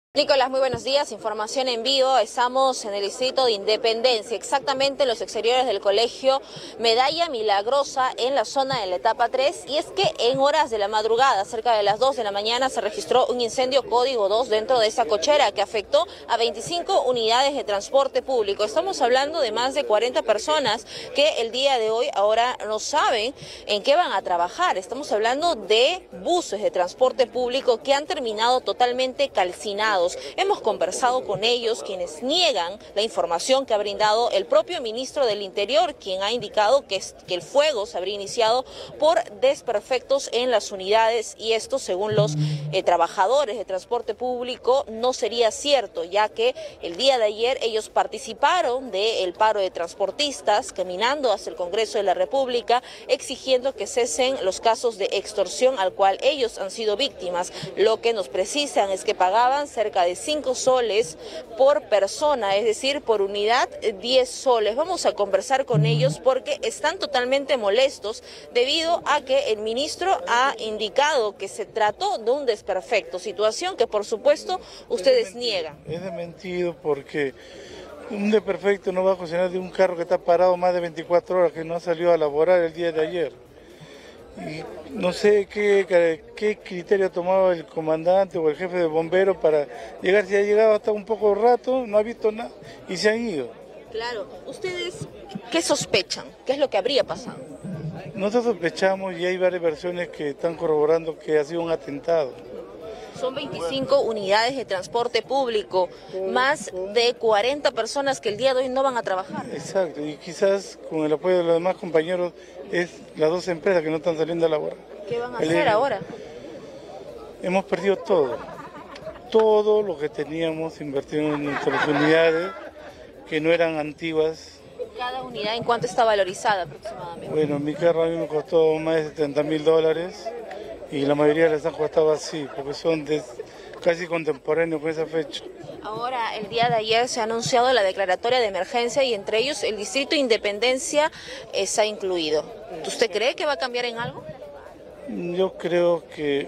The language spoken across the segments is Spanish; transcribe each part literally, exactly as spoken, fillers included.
Nicolás, muy buenos días. Información en vivo. Estamos en el distrito de Independencia, exactamente en los exteriores del colegio Medalla Milagrosa, en la zona de la etapa tres. Y es que en horas de la madrugada, cerca de las dos de la mañana, se registró un incendio código dos dentro de esa cochera que afectó a veinticinco unidades de transporte público. Estamos hablando de más de cuarenta personas que el día de hoy ahora no saben en qué van a trabajar. Estamos hablando de buses de transporte público que han terminado totalmente calcinados. Hemos conversado con ellos, quienes niegan la información que ha brindado el propio ministro del Interior, quien ha indicado que, es, que el fuego se habría iniciado por desperfectos en las unidades, y esto, según los eh, trabajadores de transporte público, no sería cierto, ya que el día de ayer ellos participaron del paro de transportistas caminando hacia el Congreso de la República, exigiendo que cesen los casos de extorsión al cual ellos han sido víctimas. Lo que nos precisan es que pagaban cerca de cinco soles por persona, es decir, por unidad diez soles. Vamos a conversar con ellos porque están totalmente molestos debido a que el ministro ha indicado que se trató de un desperfecto, situación que por supuesto ustedes niegan. Es de mentido, porque un desperfecto no va a ocasionar de un carro que está parado más de veinticuatro horas, que no ha salido a laborar el día de ayer. Y no sé qué, qué criterio ha tomado el comandante o el jefe de bomberos para llegar. Si ha llegado hasta un poco rato, no ha visto nada y se han ido. Claro, ¿ustedes qué sospechan? ¿Qué es lo que habría pasado? Nosotros sospechamos, y hay varias versiones que están corroborando, que ha sido un atentado. Son veinticinco unidades de transporte público, más de cuarenta personas que el día de hoy no van a trabajar. Exacto, y quizás con el apoyo de los demás compañeros es las dos empresas que no están saliendo a laborar. ¿Qué van a el, hacer ahora? Hemos perdido todo, todo lo que teníamos invertido en nuestras unidades, que no eran antiguas. ¿Cada unidad en cuánto está valorizada aproximadamente? Bueno, mi carro a mí me costó más de setenta mil dólares. Y la mayoría les han costado así, porque son de, casi contemporáneos con esa fecha. Ahora, el día de ayer se ha anunciado la declaratoria de emergencia y entre ellos el distrito de Independencia está incluido. ¿Usted cree que va a cambiar en algo? Yo creo que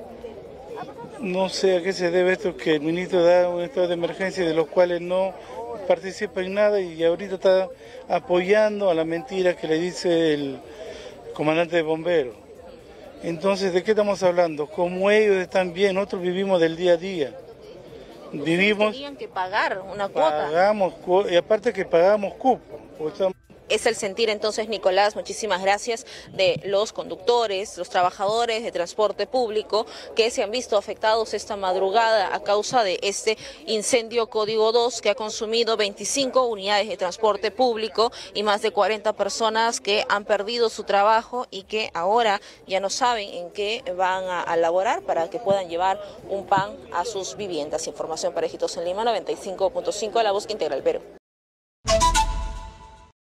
no sé a qué se debe esto, que el ministro da un estado de emergencia de los cuales no participa en nada, y ahorita está apoyando a la mentira que le dice el comandante de bomberos. Entonces, ¿de qué estamos hablando? Como ellos están bien, nosotros vivimos del día a día. Vivimos. Tenían que pagar una cuota. Pagamos, y aparte que pagamos cupo. Es el sentir entonces, Nicolás, muchísimas gracias, de los conductores, los trabajadores de transporte público que se han visto afectados esta madrugada a causa de este incendio código dos que ha consumido veinticinco unidades de transporte público y más de cuarenta personas que han perdido su trabajo y que ahora ya no saben en qué van a, a laborar para que puedan llevar un pan a sus viviendas. Información para Hijitos en Lima, noventa y cinco punto cinco, La Voz que Integra el Perú.